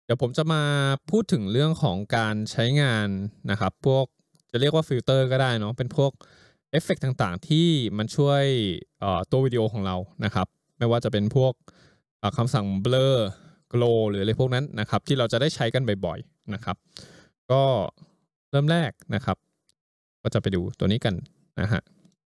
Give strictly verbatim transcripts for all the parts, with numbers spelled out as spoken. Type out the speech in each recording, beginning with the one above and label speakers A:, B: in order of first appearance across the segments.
A: เดี๋ยวผมจะมาพูดถึงเรื่องของการใช้งานนะครับพวกจะเรียกว่าฟิลเตอร์ก็ได้เนาะเป็นพวกเอฟเฟกต์ต่างๆที่มันช่วยเอ่อตัววิดีโอของเรานะครับไม่ว่าจะเป็นพวกเอ่อคำสั่ง blur glow หรืออะไรพวกนั้นนะครับที่เราจะได้ใช้กันบ่อยๆนะครับก็เริ่มแรกนะครับก็จะไปดูตัวนี้กันนะครับ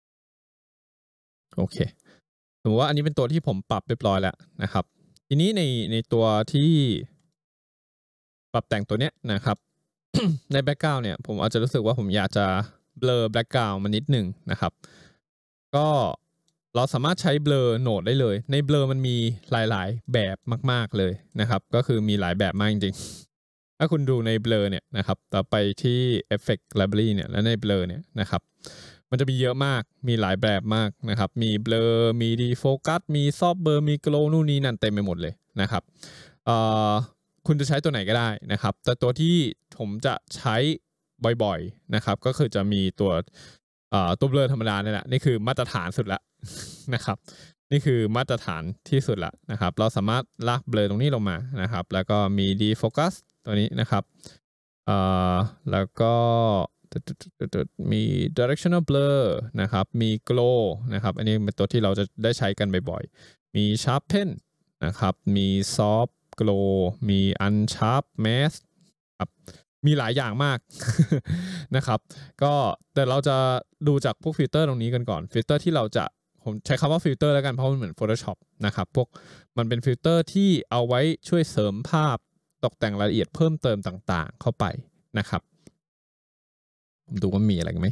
A: โอเคสมมุติว่าอันนี้เป็นตัวที่ผมปรับเรียบร้อยแล้วนะครับทีนี้ในในตัวที่ปรับแต่งตัวเนี้ยนะครับ ในแบ็กกราวด์เนี่ยผมอาจจะรู้สึกว่าผมอยากจะเบลอแบ็กกราวด์มานิดหนึ่งนะครับก็เราสามารถใช้เบลอโหนดได้เลยในเบลอมันมีหลายๆแบบมากๆเลยนะครับก็คือมีหลายแบบมากจริงๆถ้าคุณดูในเบลอเนี่ยนะครับต่อไปที่ Effect Library เนี่ยแล้วในเบลอเนี่ยนะครับมันจะมีเยอะมากมีหลายแบบมากนะครับมีเบลอมี Defocus มี Soft Blur มี Glow นู่นนี่นั่นเต็มไปหมดเลยนะครับเอ่อ คุณจะใช้ตัวไหนก็ได้นะครับแต่ตัวที่ผมจะใช้บ่อยๆนะครับก็คือจะมีตัวตัวเบลอธรรมดาเนี่ยแหละนี่คือมาตรฐานสุดละนะครับนี่คือมาตรฐานที่สุดละนะครับเราสามารถลากเบลอตรงนี้ลงมานะครับแล้วก็มี defocus ตัวนี้นะครับแล้วก็มี directional blur นะครับมี glow นะครับอันนี้เป็นตัวที่เราจะได้ใช้กันบ่อยๆมี sharpen นะครับมี soft glow มี unsharp mask ครับมีหลายอย่างมาก นะครับก็แต่เราจะดูจากพวกฟิลเตอร์ตรงนี้กันก่อนฟิลเตอร์ที่เราจะผมใช้คำว่าฟิลเตอร์แล้วกันเพราะมันเหมือน Photoshop นะครับพวกมันเป็นฟิลเตอร์ที่เอาไว้ช่วยเสริมภาพตกแต่งรายละเอียดเพิ่มเติมต่างๆเข้าไปนะครับผมดูว่ามีอะไรไหม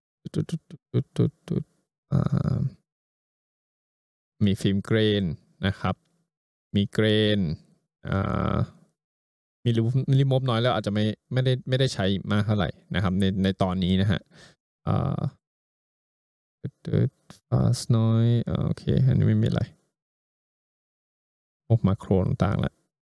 A: มีฟิล์มเกรนนะครับมีเกรนมีรีโมฟน้อยแล้วอาจจะไม่ไม่ได้ไม่ได้ใช้มากเท่าไหร่นะครับในในตอนนี้นะฮะฟาสน้อยโอเคอันนี้ไม่มีอะไรพวกมาโครต่างๆแล้ว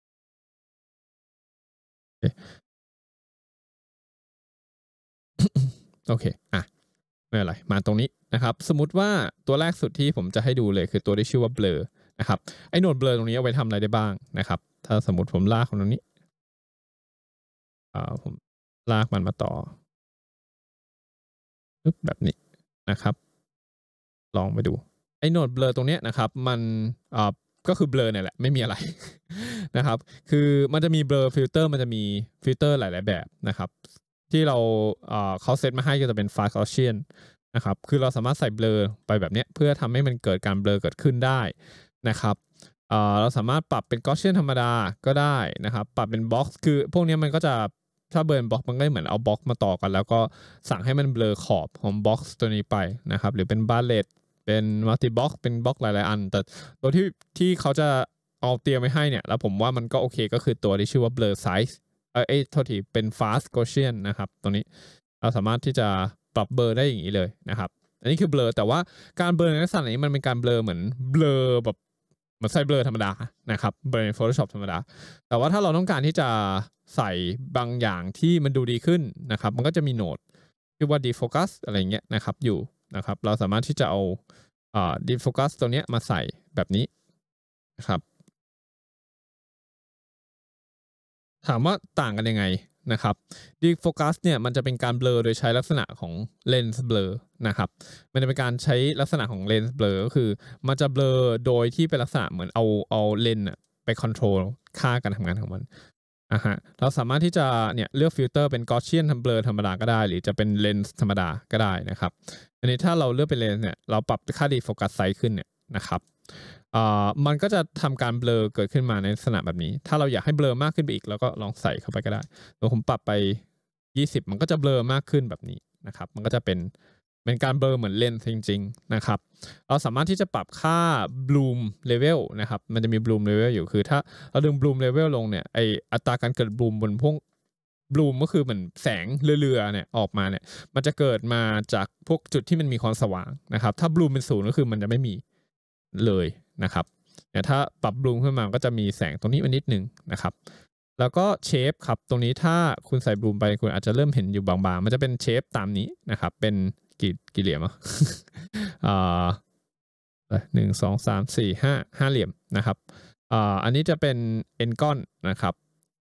A: โอเคอ่ะไม่เป็นไรมาตรงนี้นะครับสมมุติว่าตัวแรกสุดที่ผมจะให้ดูเลยคือตัวที่ชื่อว่า blur นะครับไอ้โหนด blur ตรงนี้เอาไว้ทำอะไรได้บ้างนะครับถ้าสมมติผมลากตรงนี้อ่าผมลากมันมาต่อปึ๊บแบบนี้นะครับลองไปดูไอ้โหนด blur ตรงนี้นะครับมันอ่าก็คือ blur เนี่ยแหละไม่มีอะไร นะครับคือมันจะมี blur filter มันจะมีฟิลเตอร์หลายๆแบบนะครับที่เราเขาเซตมาให้ก็จะเป็น fast Gaussian นะครับคือเราสามารถใส่ blur ไปแบบนี้เพื่อทำให้มันเกิดการ blur เกิดขึ้นได้นะครับเราสามารถปรับเป็น Gaussian ธรรมดาก็ได้นะครับปรับเป็น box คือพวกนี้มันก็จะถ้าเบิร์นบล็อกมันก็เหมือนเอาบล็อกมาต่อกันแล้วก็สั่งให้มันเบลอขอบของบ็อกซ์ตัวนี้ไปนะครับหรือเป็นบาร์เลตเป็นมัลติบ็อกเป็นบล็อกหลายๆอันแต่ตัวที่ที่เขาจะเอาเตรียมไว้ให้เนี่ยแล้วผมว่ามันก็โอเคก็คือตัวที่ชื่อว่า blur size เออเอ้โทษทีเป็น fast Gaussian นะครับตรงนี้เราสามารถที่จะปรับเบลอได้อย่างนี้เลยนะครับอันนี้คือเบลอแต่ว่าการเบลอในลักษณะนี้มันเป็นการเบลอเหมือนเบลอแบบเหมือนใส่เบลอธรรมดานะครับเบลอใน Photoshop ธรรมดาแต่ว่าถ้าเราต้องการที่จะใส่บางอย่างที่มันดูดีขึ้นนะครับมันก็จะมีโหนดที่ว่า defocus อะไรเงี้ยนะครับอยู่นะครับเราสามารถที่จะเอาอ่า defocus ตัวเนี้ยมาใส่แบบนี้นะครับถามว่าต่างกันยังไงนะครับ defocus เนี่ยมันจะเป็นการเบลอโดยใช้ลักษณะของ lens blur นะครับมันจะเป็นการใช้ลักษณะของ lens blur ก็คือมันจะเบลอโดยที่เป็นลักษณะเหมือนเอาเอาเลนส์ไปคอนโทรลค่าการทำงานของมันอะฮะเราสามารถที่จะเนี่ยเลือกฟิลเตอร์เป็น Gaussian ทำเบลอธรรมดาก็ได้หรือจะเป็นเลนส์ธรรมดาก็ได้นะครับอันนี้ถ้าเราเลือกเป็นเลนส์เนี่ยเราปรับค่า defocus size ขึ้นเนี่ยนะครับอ่ามันก็จะทำการเบลอเกิดขึ้นมาในลักษณะแบบนี้ถ้าเราอยากให้เบลอมากขึ้นไปอีกเราก็ลองใส่เข้าไปก็ได้เดี๋ยวผมปรับไปยี่สิบมันก็จะเบลอมากขึ้นแบบนี้นะครับมันก็จะเป็นเป็นการเบลอเหมือนเลนส์จริงๆนะครับเราสามารถที่จะปรับค่า bloom level นะครับมันจะมี bloom level อยู่คือถ้าเราดึง bloom level ลงเนี่ยไออัตราการเกิด bloom บนพวก bloom ก็คือเหมือนแสงเรือๆเนี่ยออกมาเนี่ยมันจะเกิดมาจากพวกจุดที่มันมีความสว่างนะครับถ้า bloom เป็นศูนย์ก็คือมันจะไม่มีเลยนะครับแต่ถ้าปรับ bloom ขึ้นมาก็จะมีแสงตรงนี้มานิดนึงนะครับแล้วก็เชฟครับตรงนี้ถ้าคุณใส่ bloom ไปคุณอาจจะเริ่มเห็นอยู่บางๆมันจะเป็นเชฟตามนี้นะครับเป็นกี่กี่เหลี่ยมอ่ะ อ่าหนึ่งสองสามสี่ห้าห้าเหลี่ยมนะครับอ่าอันนี้จะเป็นเอ็นก้อนนะครับ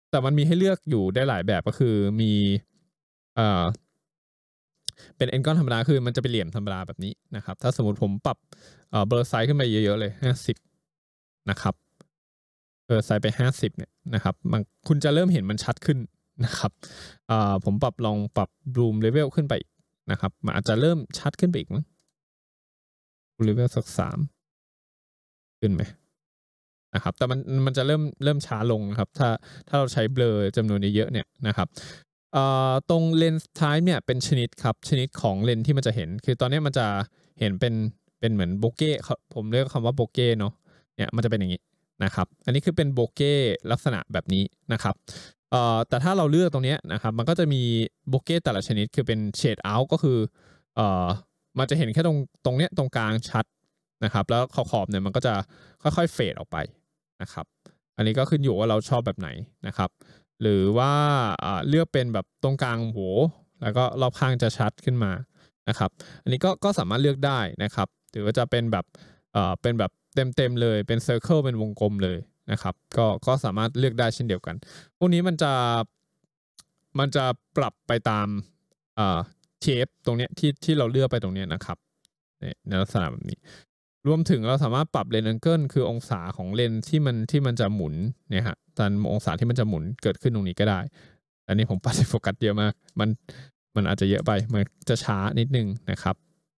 A: แต่มันมีให้เลือกอยู่ได้หลายแบบก็คือมีเอ่อเป็นเอ็นก้อนธรรมดาคือมันจะเป็นเหลี่ยมธรรมดาแบบนี้นะครับถ้าสมมติผมปรับเอ่อเบอร์ไซส์ขึ้นไปเยอะๆเลยห้าสิบนะครับเบอร์ไซส์ไปห้าสิบเนี่ยนะครับมันคุณจะเริ่มเห็นมันชัดขึ้นนะครับเอ่อผมปรับลองปรับ Bloom Level ขึ้นไปนะครับมันอาจจะเริ่มชัดขึ้นไปอีกมั้ง Bloom Level สักสามขึ้นไหมนะครับแต่มันมันจะเริ่มเริ่มช้าลงนะครับถ้าถ้าเราใช้เบลอจำนวนเยอะๆเนี่ยนะครับเอ่อตรง Lens Type เนี่ยเป็นชนิดครับชนิดของเลนส์ที่มันจะเห็นคือตอนนี้มันจะเห็นเป็นเป็นเหมือนโบเก้ผมเรียกคำว่าโบเก้เนาะเนี่ยมันจะเป็นอย่างนี้นะครับอันนี้คือเป็นโบเก้ลักษณะแบบนี้นะครับเอ่อแต่ถ้าเราเลือกตรงนี้นะครับมันก็จะมีโบเก้แต่ละชนิดคือเป็น Shade Out ก็คือเอ่อมันจะเห็นแค่ตรงตรงเนี้ยตรงกลางชัดนะครับแล้วขอบๆเนี่ยมันก็จะค่อยๆเฟดออกไปนะครับอันนี้ก็ขึ้นอยู่ว่าเราชอบแบบไหนนะครับหรือว่าเลือกเป็นแบบตรงกลางโหแล้วก็รอบข้างจะชัดขึ้นมานะครับอันนี้ก็ก็สามารถเลือกได้นะครับหรือว่าจะเป็นแบบเอ่อเป็นแบบเต็มๆเลยเป็นเซอร์เคิลเป็นวงกลมเลยนะครับก็ก็สามารถเลือกได้เช่นเดียวกันพวกนี้มันจะมันจะปรับไปตามเอ่อเชฟตรงเนี้ยที่ที่เราเลือกไปตรงเนี้ยนะครับในลักษณะแบบนี้รวมถึงเราสามารถปรับเลนส์แองเกิลคือองศาของเลนส์ที่มันที่มันจะหมุนเนี่ยฮะตามองศาที่มันจะหมุนเกิดขึ้นตรงนี้ก็ได้อันนี้ผมปรับโฟกัสเยอะมากมันมันอาจจะเยอะไปมันจะช้านิดนึงนะครับ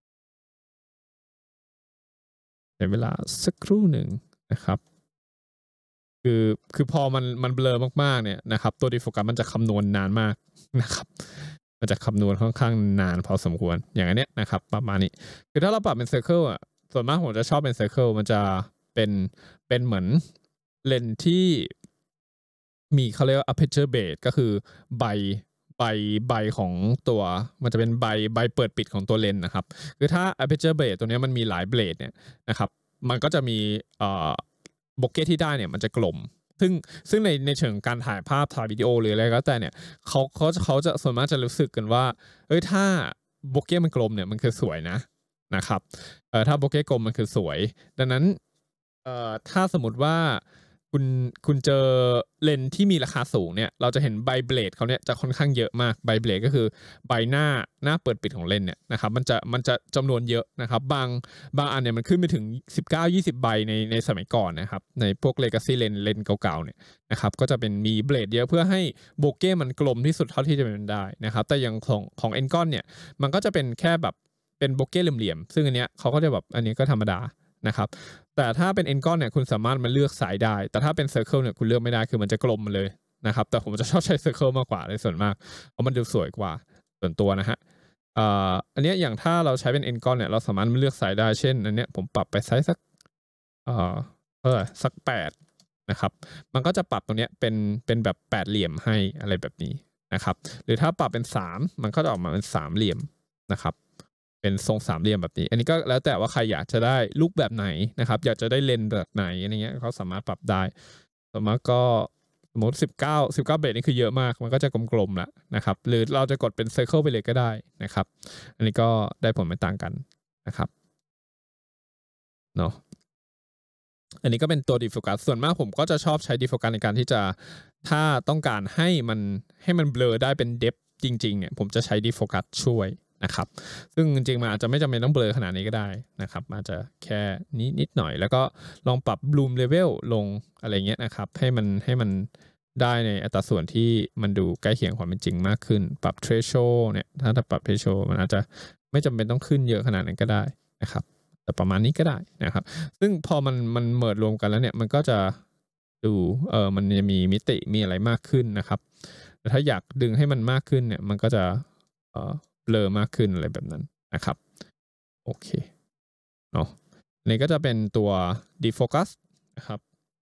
A: ใช้เวลาสักครู่หนึ่งนะครับคือคือพอมันมันเบลอมากๆเนี่ยนะครับตัวดีโฟกัสมันจะคำนวณนานมากนะครับมันจะคำนวณค่อนข้างนานพอสมควรอย่างอันเนี้ยนะครับประมาณนี้คือถ้าเราปรับเป็นเซอร์เคิลอ่ะส่วนมากผมจะชอบเป็นเซอร์เคิลมันจะเป็นเป็นเหมือนเลนที่มีเขาเรียกว่า aperture base ก็คือใบใบใบของตัวมันจะเป็นใบใบเปิดปิดของตัวเลนส์นะครับคือถ้า aperture base ตัวนี้มันมีหลายเบลดเนี่ยนะครับมันก็จะมีเอ่อโบเก้ที่ได้เนี่ยมันจะกลมซึ่งซึ่งในในเชิงการถ่ายภาพถ่ายวิดีโอหรืออะไรก็แต่เนี่ยเขาเขาเขาจะส่วนมากจะรู้สึกกันว่าเอ้ยถ้าโบเก้มันกลมเนี่ยมันคือสวยนะนะครับเอ่อถ้าโบเก้กลมมันคือสวยดังนั้นเอ่อถ้าสมมติว่าคุณคุณเจอเลนส์ที่มีราคาสูงเนี่ยเราจะเห็นใบเบลดเขาเนี่ยจะค่อนข้างเยอะมากใบเบลดก็คือใบหน้าหน้าเปิดปิดของเลนส์เนี่ยนะครับมันจะมันจะจำนวนเยอะนะครับบางบางอันเนี่ยมันขึ้นไปถึงสิบเก้า ยี่สิบใบในในสมัยก่อนนะครับในพวก Legacy เลนส์เลนส์เก่าๆเนี่ยนะครับก็จะเป็นมีเบลดเยอะเพื่อให้โบเก้มันกลมที่สุดเท่าที่จะเป็นได้นะครับแต่อย่างของของเอ็นก้อนเนี่ยมันก็จะเป็นแค่แบบเป็นโบเก้เหลี่ยมๆซึ่งอันเนี้ยเขาก็จะแบบอันนี้ก็ธรรมดานะครับแต่ถ้าเป็นเอ็นก้อนเนี่ยคุณสามารถมาเลือกสายได้แต่ถ้าเป็นเซอร์เคิลเนี่ยคุณเลือกไม่ได้คือมันจะกลมมาเลยนะครับแต่ผมจะชอบใช้เซอร์เคิลมากกว่าในส่วนมากเพราะมันดูสวยกว่าส่วนตัวนะฮะอ่าอันนี้อย่างถ้าเราใช้เป็นเอ็นก้อนเนี่ยเราสามารถเลือกสายได้เช่นอันเนี้ยผมปรับไปไซส์สักเอ่อเออสักแปดนะครับมันก็จะปรับตรงเนี้ยเป็นเป็นแบบแปดเหลี่ยมให้อะไรแบบนี้นะครับหรือถ้าปรับเป็นสามมันก็จะออกมาเป็นสามเหลี่ยมนะครับเป็นทรงสามเหลี่ยมแบบนี้อันนี้ก็แล้วแต่ว่าใครอยากจะได้ลุคแบบไหนนะครับอยากจะได้เลนส์แบบไหนอะไรเงี้ยเขาสามารถปรับได้สมมติก็สมมติสิบเก้า สิบเก้าเบสนี่คือเยอะมากมันก็จะกลมๆแล้วนะครับหรือเราจะกดเป็นเซอร์เคิลไปเลยก็ได้นะครับอันนี้ก็ได้ผลไม่ต่างกันนะครับเนาะอันนี้ก็เป็นตัว defocal ส่วนมากผมก็จะชอบใช้ defocal ในการที่จะถ้าต้องการให้มันให้มันเบลอได้เป็น depth จริงๆเนี่ยผมจะใช้ defocal ช่วยนะครับซึ่งจริงๆมันอาจจะไม่จำเป็นต้องเบลอขนาดนี้ก็ได้นะครับอาจจะแค่นี้นิดหน่อยแล้วก็ลองปรับ bloom level ลงอะไรเงี้ยนะครับให้มันให้มันได้ในอัตราส่วนที่มันดูใกล้เคียงความเป็นจริงมากขึ้นปรับ threshold เนี่ยถ้าถ้าปรับ threshold มันอาจจะไม่จำเป็นต้องขึ้นเยอะขนาดนั้นก็ได้นะครับแต่ประมาณนี้ก็ได้นะครับซึ่งพอมันมันเมิร์จรวมกันแล้วเนี่ยมันก็จะดูเออมันจะมีมิติมีอะไรมากขึ้นนะครับแต่ถ้าอยากดึงให้มันมากขึ้นเนี่ยมันก็จะเออเบลอมากขึ้นอะไรแบบนั้นนะครับโอเคเนาะนี่ก็จะเป็นตัว defocus นะครับ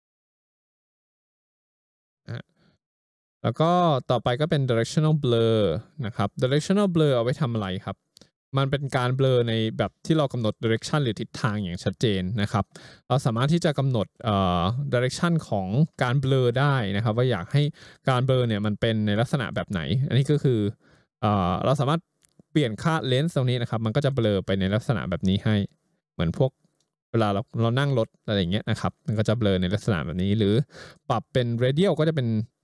A: แล้วก็ต่อไปก็เป็น directional blur นะครับ directional blur เอาไว้ทำอะไรครับมันเป็นการเบลอในแบบที่เรากำหนด direction หรือทิศทางอย่างชัดเจนนะครับเราสามารถที่จะกำหนดเอ่อ direction ของการเบลอได้นะครับว่าอยากให้การเบลอเนี่ยมันเป็นในลักษณะแบบไหนอันนี้ก็คือเอ่อเราสามารถเปลี่ยนค่าเลนส์ตรงนี้นะครับมันก็จะเบลอไปในลักษณะแบบนี้ให้เหมือนพวกเวลาเราเรานั่งรถอะไรอย่างเงี้ยนะครับมันก็จะเบลอในลักษณะแบบนี้หรือปรับเป็น radial ก็จะเป็น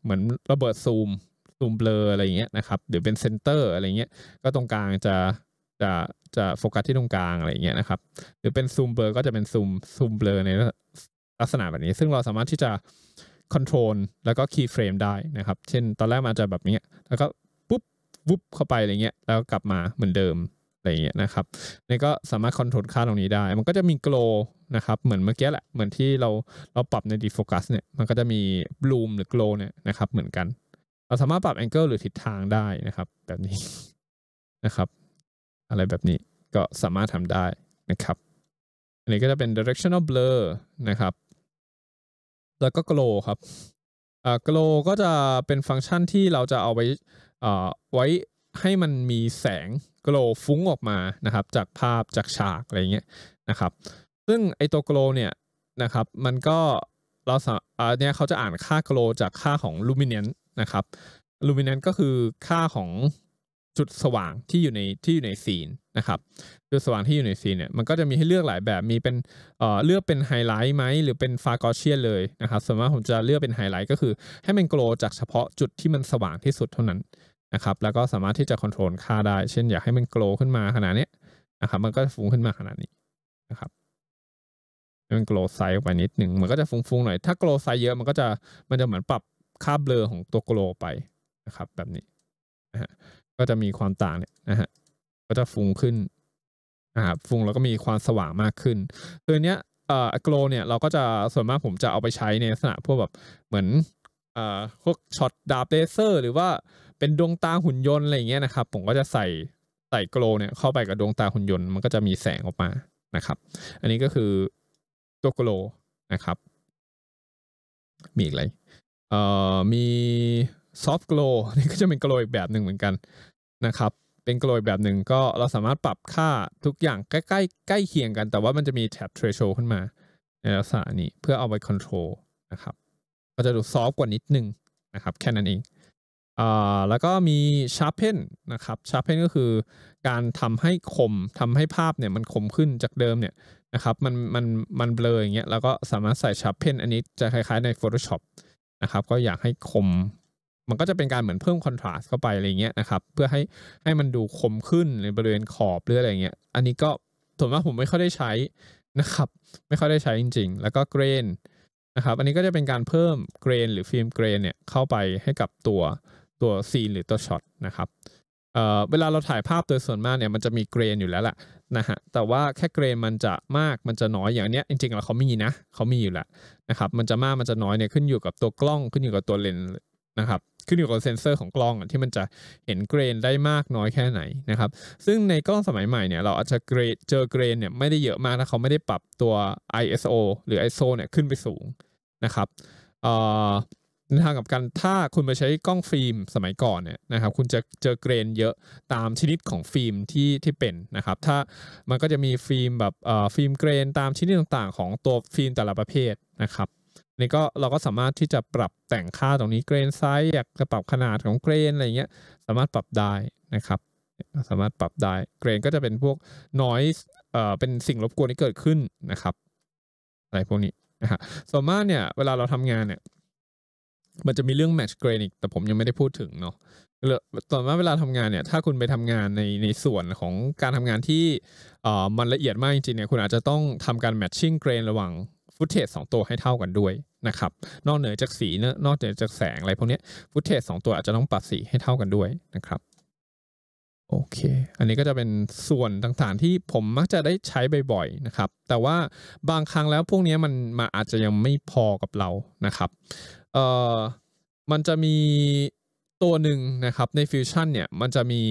A: เหมือนระเบิดซูมซูมเบลออะไรอย่างเงี้ยนะครับหรือเป็นเซนเตอร์อะไรเงี้ยก็ตรงกลางจะจะจะโฟกัสที่ตรงกลางอะไรอย่างเงี้ยนะครับหรือเป็นซูมเบลอก็จะเป็นซูมซูมเบลอในลักษณะแบบนี้ซึ่งเราสามารถที่จะคอนโทรลแล้วก็คีย์เฟรมได้นะครับเช่นตอนแรกมันจะแบบนี้แล้วก็ปุ๊บวุบเข้าไปอะไรเงี้ยแล้วกลับมาเหมือนเดิมอะไรเงี้ยนะครับนี่ก็สามารถคอนโทรลค่าตรงนี้ได้มันก็จะมีโกลนะครับเหมือนเมื่อกี้แหละเหมือนที่เราเราปรับใน defocus เนี่ยมันก็จะมี bloom หรือ glow เนี่ยนะครับเหมือนกันเราสามารถปรับ angle หรือทิศทางได้นะครับแบบนี้นะครับอะไรแบบนี้ก็สามารถทำได้นะครับอันนี้ก็จะเป็น directional blur นะครับแล้วก็ glow ครับอ่า glow ก็จะเป็นฟังก์ชันที่เราจะเอาไว้อ่าไว้ให้มันมีแสง glow ฟุ้งออกมานะครับจากภาพจากฉากอะไรเงี้ยนะครับซึ่งไอตัว glow เนี่ยนะครับมันก็เราอ่าเนี่ยเขาจะอ่านค่า glow จากค่าของ luminance นะครับ luminance ก็คือค่าของจุดสว่างที่อยู่ในที่อยู่ในซีนนะครับจุดสว่างที่อยู่ในซีนเนี่ยมันก็จะมีให้เลือกหลายแบบมีเป็นเอ่อเลือกเป็นไฮไลท์ไหมหรือเป็นฟากอเชียนเลยนะครับส่วนมากผมจะเลือกเป็นไฮไลท์ก็คือให้มันโกลจากเฉพาะจุดที่มันสว่างที่สุดเท่านั้นนะครับแล้วก็สามารถที่จะคอนโทรลค่าได้เช่นอยากให้มันโกลขึ้นมาขนาดนี้นะครับมันก็จะฟุ้งขึ้นมาขนาดนี้นะครับให้มันโกลไซส์ออกไปนิดหนึ่งมันก็จะฟุ้งๆหน่อยถ้าโกลไซส์เยอะมันก็จะมันจะเหมือนปรับค่าเบลอของตัวโกลไปนะครับแบบนี้นะฮะก็จะมีความต่างเนี่ยนะฮะก็จะฟุ้งขึ้นนะครับฟุ้งแล้วก็มีความสว่างมากขึ้นตัวเนี้ยเอ่อโกลเนี่ยเราก็จะส่วนมากผมจะเอาไปใช้ในลักษณะพวกแบบเหมือนเอ่อพวกช็อตดาบเลเซอร์หรือว่าเป็นดวงตาหุ่นยนต์อะไรอย่างเงี้ยนะครับผมก็จะใส่ใส่โกลเนี่ยเข้าไปกับดวงตาหุ่นยนต์มันก็จะมีแสงออกมานะครับอันนี้ก็คือตัวโกลนะครับมีอะไรเอ่อมีซอฟต์โกลนี่ก็จะเป็นโกลอีกแบบหนึ่งเหมือนกันนะครับเป็นโกลอีกแบบหนึ่งก็เราสามารถปรับค่าทุกอย่างใกล้ใกล้ใกล้เคียงกันแต่ว่ามันจะมีแท็บ threshold ขึ้นมาในลักษณะนี้เพื่อเอาไปคอนโทรลนะครับก็จะดูซอฟต์กว่านิดนึงนะครับแค่นั้นเองอ่าแล้วก็มี sharpen นะครับ sharpen ก็คือการทำให้คมทำให้ภาพเนี่ยมันคมขึ้นจากเดิมเนี่ยนะครับมันมันมันเบลออย่างเงี้ยแล้วก็สามารถใส่ sharpen อันนี้จะคล้ายๆใน Photoshop นะครับก็อยากให้คมมันก็จะเป็นการเหมือนเพิ่มคอนทราสต์เข้าไปอะไรเงี้ยนะครับเพื่อให้ให้มันดูคมขึ้นในบริเวณขอบหรืออะไรเงี้ยอันนี้ก็ส่วนมากผมไม่ค่อยได้ใช้นะครับไม่ค่อยได้ใช้จริงๆแล้วก็เกรนนะครับอันนี้ก็จะเป็นการเพิ่มเกรนหรือฟิล์มเกรนเนี่ยเข้าไปให้กับตัวตัวซีนหรือตัวช็อตนะครับเอ่อเวลาเราถ่ายภาพโดยส่วนมากเนี่ยมันจะมีเกรนอยู่แล้วแหละนะฮะแต่ว่าแค่เกรนมันจะมากมันจะน้อยอย่างเนี้ยจริงๆแล้วเขามีนะเขามีอยู่แล้วนะครับมันจะมากมันจะน้อยเนี่ยขึ้นอยู่กับตัวกล้องขึ้นอยู่กับตัวเลนส์นะครับขึ้นอยู่กับเซนเซอร์ของกล้องที่มันจะเห็นเกรนได้มากน้อยแค่ไหนนะครับซึ่งในกล้องสมัยใหม่เนี่ยเราอาจจะเกรนเจอเกรนเนี่ยไม่ได้เยอะมากถ้าเขาไม่ได้ปรับตัว ไอ เอส โอ หรือ ไอ เอส โอ เนี่ยขึ้นไปสูงนะครับเอ่อในทางกับกันถ้าคุณไปใช้กล้องฟิล์มสมัยก่อนเนี่ยนะครับคุณจะเจอเกรนเยอะตามชนิดของฟิล์มที่ที่เป็นนะครับถ้ามันก็จะมีฟิล์มแบบเอ่อฟิล์มเกรนตามชนิดต่างๆของตัวฟิล์มแต่ละประเภทนะครับนี่ก็เราก็สามารถที่จะปรับแต่งค่าตรงนี้เกรนไซส์อยากจะปรับขนาดของเกรนอะไรเงี้ยสามารถปรับได้นะครับสามารถปรับได้เกรนก็จะเป็นพวก noise เอ่อเป็นสิ่งรบกวนที่เกิดขึ้นนะครับอะไรพวกนี้นะฮะส่วนมากเนี่ยเวลาเราทำงานเนี่ยมันจะมีเรื่อง match grain อีกแต่ผมยังไม่ได้พูดถึงเนาะตอนว่าเวลาทำงานเนี่ยถ้าคุณไปทำงานในในส่วนของการทำงานที่เอ่อมันละเอียดมากจริงๆเนี่ยคุณอาจจะต้องทำการ matching grain ระหว่างฟุตเทจสองตัวให้เท่ากันด้วยนะครับนอกเหนือจากสีนอกเหนือจากแสงอะไรพวกนี้ฟุตเทจสองตัวอาจจะต้องปรับสีให้เท่ากันด้วยนะครับโอเคอันนี้ก็จะเป็นส่วนต่างๆที่ผมมักจะได้ใช้บ่อยๆนะครับแต่ว่าบางครั้งแล้วพวกนี้มันมาอาจจะยังไม่พอกับเรานะครับเอ่อมันจะมีตัวหนึ่งนะครับในฟิวชั่นเนี่ยมันจะมี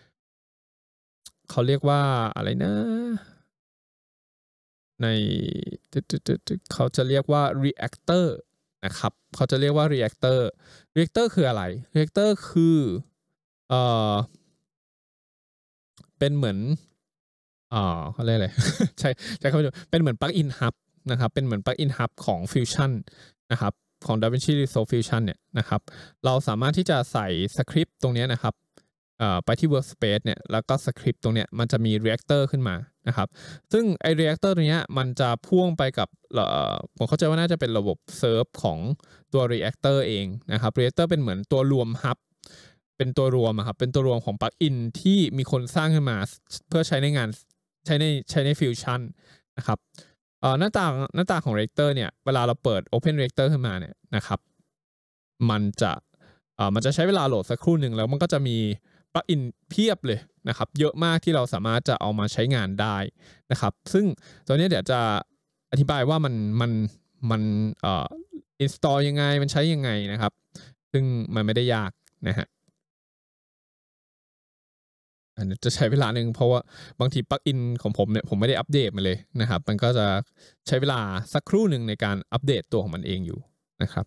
A: เขาเรียกว่าอะไรนะในเขาจะเรียกว่า reactor นะครับเขาจะเรียกว่า reactor reactor คืออะไร reactor คือเอ่อเป็นเหมือนอ่าเขาเรียกอะไรใช่ใช่คำนี้เป็นเหมือน plug in hub นะครับเป็นเหมือน plug in hub ของ Fusion นะครับของ DaVinci Resolve Fusion เนี่ยนะครับเราสามารถที่จะใส่สคริปต์ตรงนี้นะครับไปที่ workspace เนี่ยแล้วก็สคริปต์ตรงเนี้ยมันจะมี reactor ขึ้นมานะครับซึ่งไอ้ reactor ตัวเนี้ยมันจะพ่วงไปกับผมเข้าใจว่าน่าจะเป็นระบบเซิร์ฟของตัว reactor เองนะครับ reactor เป็นเหมือนตัวรวม hub เป็นตัวรวมครับเป็นตัวรวมของ plugin ที่มีคนสร้างขึ้นมาเพื่อใช้ในงานใช้ในใช้ใน Fusion นะครับหน้าต่างหน้าต่างของ reactor เนี่ยเวลาเราเปิด open reactor ขึ้นมาเนี่ยนะครับมันจะมันจะใช้เวลาโหลดสักครู่หนึ่งแล้วมันก็จะมีปลั๊กอินเพียบเลยนะครับเยอะมากที่เราสามารถจะเอามาใช้งานได้นะครับซึ่งตัวนี้เดี๋ยวจะอธิบายว่ามันมันมันเอ่อ install ยังไงมันใช้ยังไงนะครับซึ่งมันไม่ได้ยากนะฮะอันนี้จะใช้เวลาหนึ่งเพราะว่าบางทีปลั๊กอินของผมเนี่ยผมไม่ได้อัปเดตมาเลยนะครับมันก็จะใช้เวลาสักครู่หนึ่งในการอัปเดตตัวของมันเองอยู่นะครับ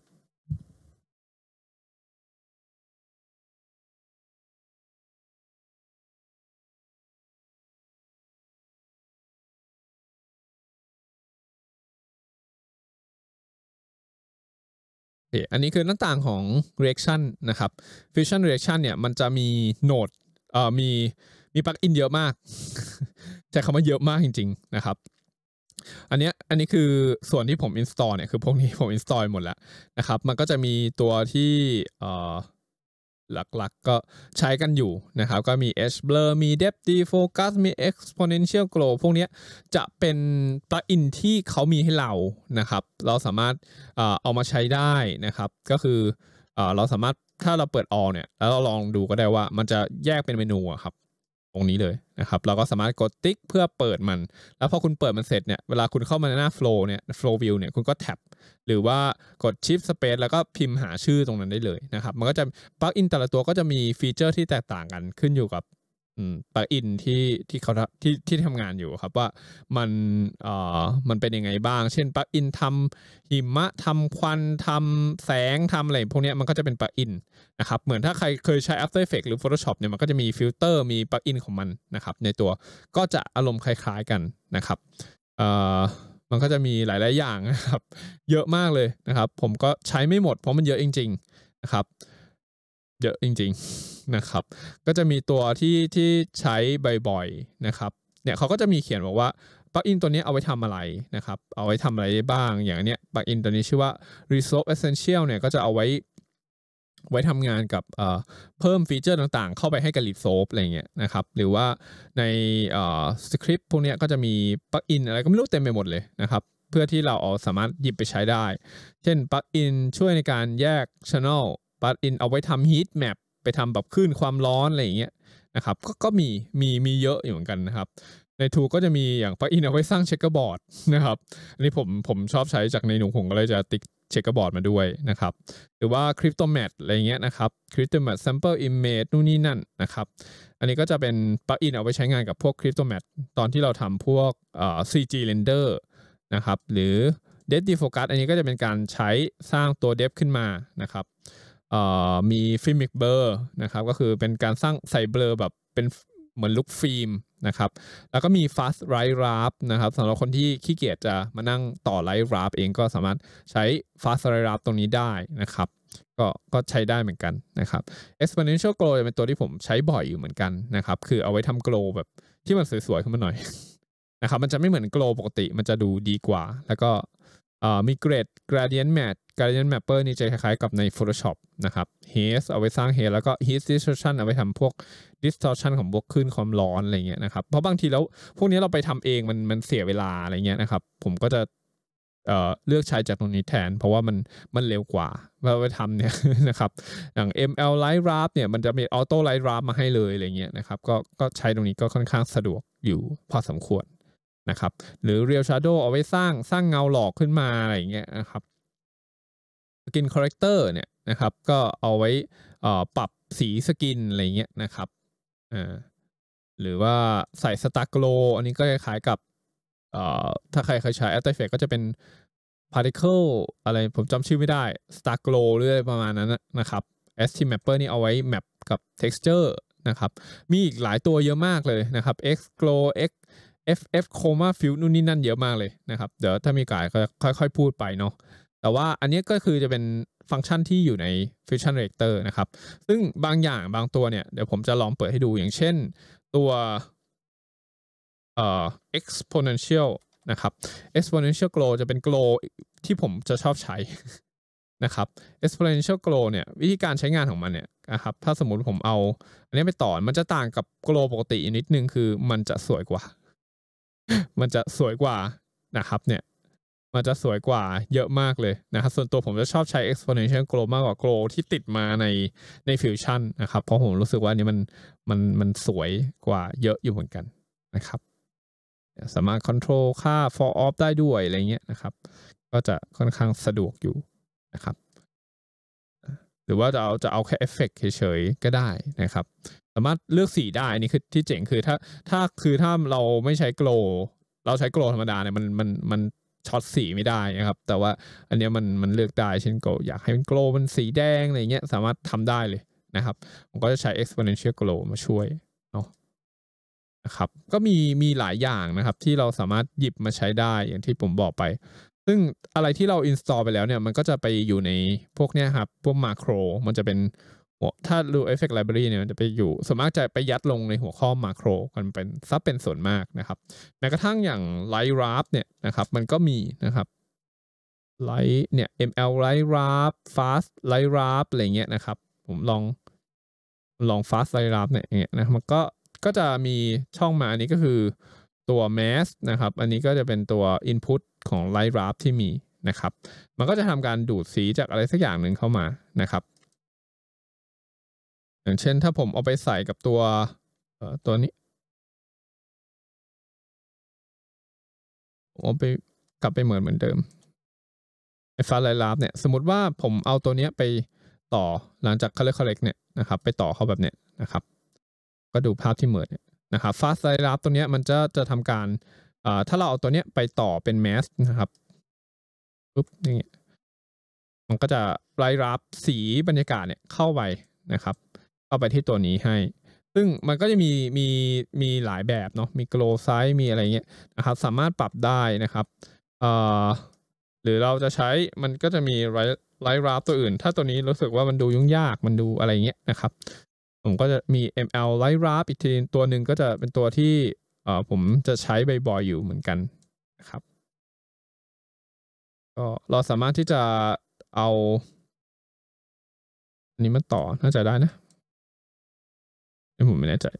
A: อันนี้คือหน้าต่างของ reaction นะครับ fusion reaction เนี่ยมันจะมีโหนดเอ่อมีมีปลั๊กอินเยอะมากใช้คำว่าเยอะมากจริงๆนะครับอันนี้อันนี้คือส่วนที่ผม install เนี่ยคือพวกนี้ผม install หมดแล้วนะครับมันก็จะมีตัวที่เอ่อหลักๆก็ใช้กันอยู่นะครับก็มี Edge Blur มี Depth Defocus มี Exponential Glow พวกนี้จะเป็นปลั๊กอินที่เขามีให้เรานะครับเราสามารถเอามาใช้ได้นะครับก็คือเราสามารถถ้าเราเปิด all เนี่ยแล้วเราลองดูก็ได้ว่ามันจะแยกเป็นเมนูครับตรงนี้เลยนะครับเราก็สามารถกดติ๊กเพื่อเปิดมันแล้วพอคุณเปิดมันเสร็จเนี่ยเวลาคุณเข้ามาในหน้า flow เนี่ย flow view เนี่ยคุณก็แท็บหรือว่ากด shift space แล้วก็พิมพ์หาชื่อตรงนั้นได้เลยนะครับมันก็จะปลั๊กอินแต่ละตัวก็จะมีฟีเจอร์ที่แตกต่างกันขึ้นอยู่กับปลั๊กอินที่ที่เขาที่ที่ทำงานอยู่ครับว่ามันเอ่อมันเป็นยังไงบ้างเช่นปลั๊กอินทำหิมะทำควันทำแสงทำอะไรพวกนี้มันก็จะเป็นปลั๊กอินนะครับเหมือนถ้าใครเคยใช้ After Effects หรือ Photoshop เนี่ยมันก็จะมีฟิลเตอร์มีปลั๊กอินของมันนะครับในตัวก็จะอารมณ์คล้ายๆกันนะครับเอ่อมันก็จะมีหลายๆอย่างนะครับเยอะมากเลยนะครับผมก็ใช้ไม่หมดเพราะมันเยอะจริงๆนะครับเยอะจริงๆนะครับก็จะมีตัวที่ที่ใช้บ่อยๆนะครับเนี่ยเขาก็จะมีเขียนบอกว่าปลั๊กอินตัวนี้เอาไว้ทำอะไรนะครับเอาไว้ทำอะไรได้บ้างอย่างเนี้ยปลั๊กอินตัวนี้ชื่อว่า Resolve Essential เนี่ยก็จะเอาไว้ไว้ทำงานกับเพิ่มฟีเจอร์ต่างๆเข้าไปให้กับ Resolve อะไรเงี้ยนะครับหรือว่าในสคริปต์พวกนี้ก็จะมีปลั๊กอินอะไรก็ไม่รู้เต็มไปหมดเลยนะครับเพื่อที่เราเอาสามารถหยิบไปใช้ได้เช่นปลั๊กอินช่วยในการแยก channel ปลั๊กอินเอาไว้ทำ heat map ไปทำแบบคลื่นความร้อนอะไรอย่างเงี้ยนะครับก็ก็มีมีมีเยอะอยู่เหมือนกันนะครับในทูก็จะมีอย่างปลั๊กอินเอาไว้สร้างเช็คเกอร์บอร์ดนะครับอันนี้ผมผมชอบใช้จากในหนูผมก็เลยจะติ๊กเช็คเกอร์บอร์ดมาด้วยนะครับหรือว่า Cryptomat อะไรเงี้ยนะครับ Cryptomat Sample Image นู่นนี่นั่นนะครับอันนี้ก็จะเป็นปลั๊กอินเอาไว้ใช้งานกับพวก Cryptomat ตอนที่เราทำพวกเอ่อ ซี จี Render นะครับหรือ Depth Defocus อันนี้ก็จะเป็นการใช้สร้างตัว Depth ขึ้นมานะครับมี Filmic Blur นะครับก็คือเป็นการสร้างใส่เบลอแบบเป็นเหมือนลุคฟิล์มนะครับแล้วก็มี Fast Light Wrap นะครับสำหรับคนที่ขี้เกียจจะมานั่งต่อ Light Wrap เองก็สามารถใช้ Fast Light Wrap ตรงนี้ได้นะครับก็ก็ใช้ได้เหมือนกันนะครับ Exponential Glow จะเป็นตัวที่ผมใช้บ่อยอยู่เหมือนกันนะครับคือเอาไว้ทำ glow แบบที่มันสวยๆขึ้นมาหน่อยนะครับมันจะไม่เหมือน glow ปกติมันจะดูดีกว่าแล้วก็มี Grade Gradient Matte Gradient Mapper นี่จะคล้ายๆกับใน Photoshop นะครับ Haze เอาไว้สร้าง Haze แล้วก็ Heat Distortion เอาไว้ทำพวก Distortion ของพวกคลื่นความร้อนอะไรเงี้ยนะครับเพราะบางทีแล้วพวกนี้เราไปทำเองมันมันเสียเวลาอะไรเงี้ยนะครับผมก็จะเอ่อเลือกใช้จากตรงนี้แทนเพราะว่ามันมันเร็วกว่าเวลาไปทำเนี่ยนะครับอย่าง เอ็ม แอล Light Wrap เนี่ยมันจะมี Auto Light Wrap มาให้เลยอะไรเงี้ยนะครับก็ก็ใช้ตรงนี้ก็ค่อนข้างสะดวกอยู่พอสมควรนะครับหรือ Real Shadow เอาไว้สร้างสร้างเงาหลอกขึ้นมาอะไรอย่างเงี้ยนะครับ Skin Corrector เนี่ยนะครับก็เอาไว้ปรับสีสกินอะไรเงี้ยนะครับอ่าหรือว่าใส่ Star Glow อันนี้ก็คล้ายๆกับถ้าใครเคยใช้ After Effects ก็จะเป็น Particle อะไรผมจำชื่อไม่ได้ Star Glow หรืออะไรประมาณนั้นนะครับ เอส ที Mapper นี่เอาไว้ map กับ texture นะครับมีอีกหลายตัวเยอะมากเลยนะครับ X Glow X เอฟ เอฟ Chroma Fill นู่นนี่นั่นเยอะมากเลยนะครับเดี๋ยวถ้ามีโอกาสก็ค่อยๆพูดไปเนาะแต่ว่าอันนี้ก็คือจะเป็นฟังก์ชันที่อยู่ใน Fusion Reactor นะครับซึ่งบางอย่างบางตัวเนี่ยเดี๋ยวผมจะลองเปิดให้ดูอย่างเช่นตัวเอ่อ exponential นะครับ exponential glow จะเป็น glow ที่ผมจะชอบใช้นะครับ exponential glow เนี่ยวิธีการใช้งานของมันเนี่ยนะครับถ้าสมมุติผมเอาอันนี้ไปต่อมันจะต่างกับ glow ปกตินิดนึงคือมันจะสวยกว่า มันจะสวยกว่านะครับเนี่ยมันจะสวยกว่าเยอะมากเลยนะครับส่วนตัวผมจะชอบใช้ exponential glow มากกว่า glow ที่ติดมาในใน fusion นะครับเพราะผมรู้สึกว่าอันนี้มันมันมันสวยกว่าเยอะอยู่เหมือนกันนะครับสามารถ control ค่า fall off ได้ด้วยอะไรเงี้ยนะครับก็จะค่อนข้างสะดวกอยู่นะครับหรือว่าจะเอาจะเอาแค่เอฟเฟกต์เฉยๆก็ได้นะครับสามารถเลือกสีได้อันนี้คือที่เจ๋งคือถ้าถ้าคือถ้าเราไม่ใช้ glow เราใช้ glow ธรรมดาเนี่ยมันมันมันช็อตสีไม่ได้นะครับแต่ว่าอันนี้มันมันเลือกได้เช่น glow อยากให้มัน glow มันสีแดงอะไรเงี้ยสามารถทำได้เลยนะครับผมก็จะใช้ exponential glow มาช่วยเนาะนะครับก็มีมีหลายอย่างนะครับที่เราสามารถหยิบมาใช้ได้อย่างที่ผมบอกไปซึ่งอะไรที่เรา install ไปแล้วเนี่ยมันก็จะไปอยู่ในพวกเนี้ยครับพวก macro มันจะเป็นถ้าดู effect library เนี่ยมันจะไปอยู่ส่วนมากจะไปยัดลงในหัวข้อ macro กันเป็นซับเป็นส่วนมากนะครับแม้กระทั่งอย่าง light wrap เนี่ยนะครับมันก็มีนะครับ light เนี่ย เอ็ม แอล light wrap fast light wrap อะไรเงี้ยนะครับผมลองลอง fast light wrap เนี่ยอย่างเงี้ยนะมันก็ก็จะมีช่องมาอันนี้ก็คือตัว mask นะครับอันนี้ก็จะเป็นตัว input ของ light wrap ที่มีนะครับมันก็จะทำการดูดสีจากอะไรสักอย่างหนึ่งเข้ามานะครับอย่างเช่นถ้าผมเอาไปใส่กับตัวเอ่อตัวนี้ผมเอาไปกลับไปเหมือนเหมือนเดิมไอ้ fast light wrap เนี่ยสมมุติว่าผมเอาตัวนี้ไปต่อหลังจาก color correct เนี่ยนะครับไปต่อเข้าแบบเนี้ยนะครับก็ดูภาพที่เหมือนเนี่ยนะครับ fast light wrap ตัวเนี้ยมันจะจะทำการถ้าเราเอาตัวเนี้ยไปต่อเป็น mask นะครับปุ๊บนี่มันก็จะไล่รับสีบรรยากาศเนี่ยเข้าไปนะครับเข้าไปที่ตัวนี้ให้ซึ่งมันก็จะมีมีมีหลายแบบเนาะมี glow size มีอะไรเงี้ยนะครับสามารถปรับได้นะครับเอ่อหรือเราจะใช้มันก็จะมีไลท์ไลท์รับตัวอื่นถ้าตัวนี้รู้สึกว่ามันดูยุ่งยากมันดูอะไรเงี้ยนะครับผมก็จะมี เอ็ม แอล Light Wrap อีกทีตัวหนึ่งก็จะเป็นตัวที่เอ่อผมจะใช้บ่อยๆอยู่เหมือนกันนะครับก็เราสามารถที่จะเอาอันนี้มันต่อน่าจะได้นะผมไม่แน่ใจ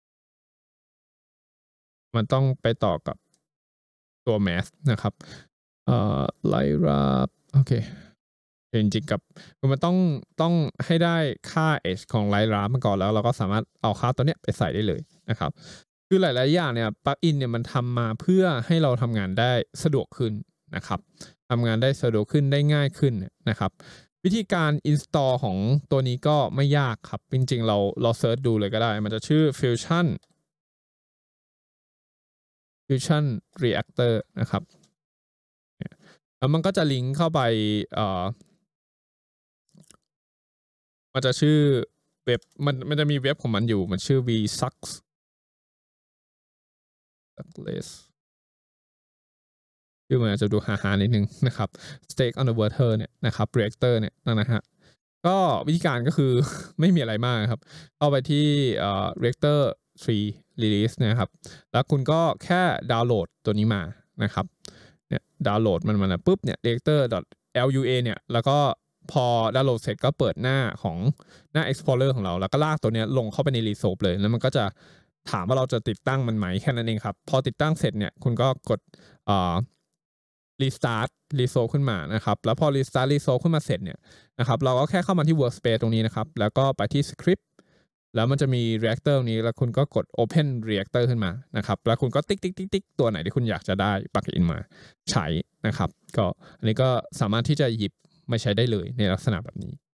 A: มันต้องไปต่อกับตัว mask นะครับเอ่อ light wrap โอเคจริงๆกับมันต้องต้องให้ได้ค่า edge ของ light wrap มาก่อนแล้วเราก็สามารถเอาค่าตัวเนี้ยไปใส่ได้เลยนะครับคือหลายๆอย่างเนี่ยปลั๊กอินเนี่ยมันทำมาเพื่อให้เราทำงานได้สะดวกขึ้นนะครับทำงานได้สะดวกขึ้นได้ง่ายขึ้นนะครับวิธีการ install ของตัวนี้ก็ไม่ยากครับจริงๆเราเราเซิร์ชดูเลยก็ได้มันจะชื่อ fusion fusion reactor นะครับแล้วมันก็จะลิงก์เข้าไปเอ่อมันจะชื่อเว็บมันมันจะมีเว็บของมันอยู่มันชื่อ vsucks suckless ชื่อมันอาจจะดูฮาๆนิดนึงนะครับ stake on the water เนี่ยนะครับ reactor เนี่ยนะฮะก็วิธีการก็คือ ไม่มีอะไรมากครับเข้าไปที่เอ่อ reactor ทรี release นะครับแล้วคุณก็แค่ดาวน์โหลดตัวนี้มานะครับเนี่ยดาวน์โหลดมันมาปุ๊บเนี่ย reactor.lua เนี่ยแล้วก็พอดาวน์โหลดเสร็จก็เปิดหน้าของหน้า explorer ของเราแล้วก็ลากตัวนี้ลงเข้าไปใน resolve เลยแล้วมันก็จะถามว่าเราจะติดตั้งมันไหมแค่นั้นเองครับพอติดตั้งเสร็จเนี่ยคุณก็กดเอ่อ restart resolve ขึ้นมานะครับแล้วพอ restart resolve ขึ้นมาเสร็จเนี่ยนะครับเราก็แค่เข้ามาที่ workspace ตรงนี้นะครับแล้วก็ไปที่ script แล้วมันจะมี reactor ตรงนี้แล้วคุณก็กด open reactor ขึ้นมานะครับแล้วคุณก็ติ๊กติ๊กติ๊กติ๊กตัวไหนที่คุณอยากจะได้ปลั๊กอินมาใช้นะครับก็อันนี้ก็สามารถที่จะหยิบมาใช้ได้เลยในลักษณะแบบนี้